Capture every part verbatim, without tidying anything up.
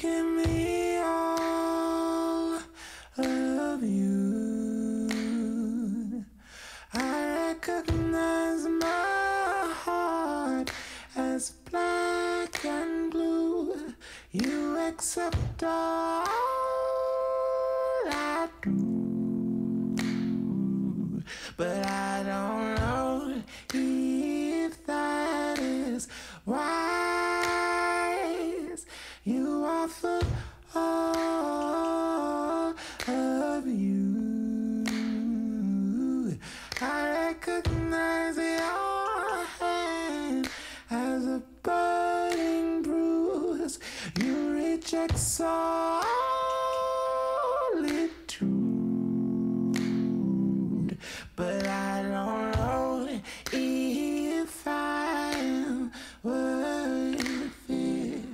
give me all of you. I recognize my heart as black and blue. You accept all I do, but I don't know if that is wise. You offer all of you. I recognize your hand as a burning bruise. You reject solitude, but I don't know if I am worth it.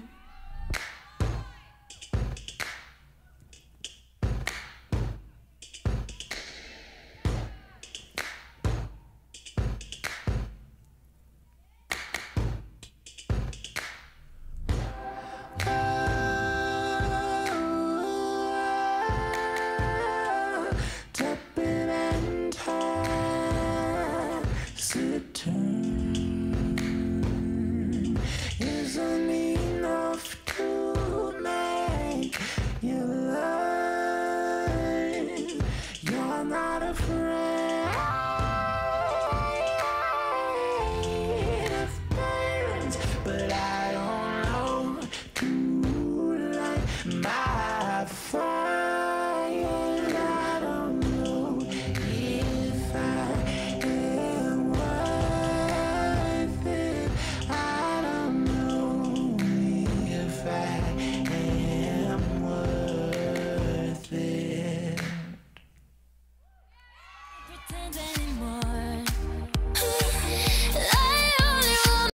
Turn isn't enough to make you learn. You're not afraid.